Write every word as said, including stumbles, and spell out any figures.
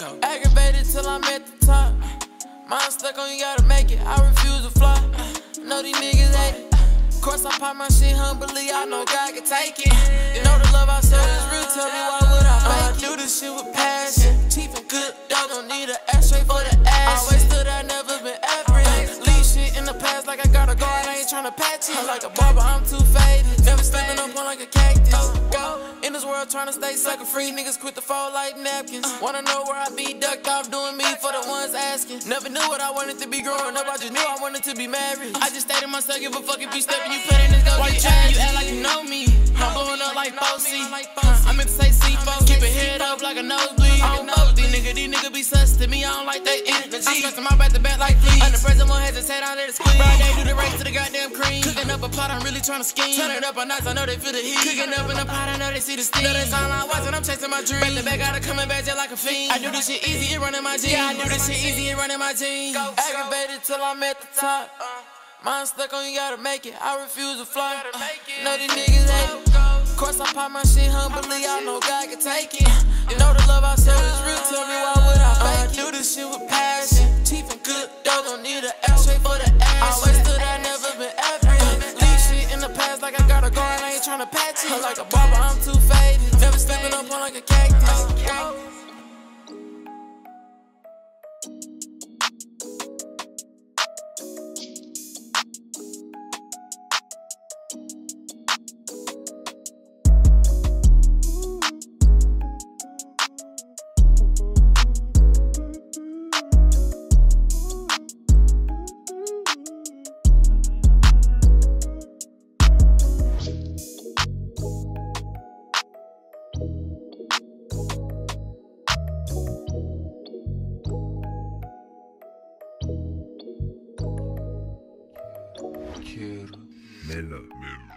go. Aggravated till I'm at the top. Mind stuck on you, gotta make it. I refuse to fly. Know these niggas hate it. Of course I pop my shit humbly, I know God can take it. You know the love I serve is real, tell me why would I fake it? I do this shit with passion, cheap and good, dog don't need an ashtray for the ass. Always stood out, never been average. Leave shit in the past like I got a guard, I ain't tryna patch it. I'm like a barber, I'm too faded, never stepping up on like a cactus. In this world tryna stay sucker free, niggas quit the fall like napkins. Wanna know where I be ducked off, doing me for the ones asking. Never knew what I wanted to be growing up, I just knew I wanted to be married. I just stayed in myself, give a fuck if you steppin', you puttin' this go get trash. You act like you know me, I'm blowing up like Bossy. I meant to say C four, keep it head up like a nosebleed. I don't know these niggas, these niggas be sus to me, I don't like they energy. I'm stressing my back to back like fleas. Under pressure, won't hesitate, I let it squeeze. Friday do the race to the goddamn cream. Cooking up a pot, I'm really tryna scheme. Turn it up a notch, I know they feel the heat. Cooking up in the pot, I know they see the steam. Know that's all I watch when I'm chasing my dream. Back to back, gotta coming back just like a fiend. I do this shit easy, it running my jeans. Yeah, I do this shit easy, it running my jeans. Aggravated till I'm at the top. Mind stuck on you, gotta make it. I refuse to fly. Uh, know these niggas hate it. Of course I pop my shit humbly, I know God can take it. You know the love I serve is real, tell me why would I fake it? I do this shit with passion, cheap and good, dog don't need an ashtray for the ass. Always stood out, never been average. Leave shit in the past like I got a guard, I ain't tryna patch it. I'm like a barber, I'm too faded, never stepping up on like a cactus. Quiero Mela.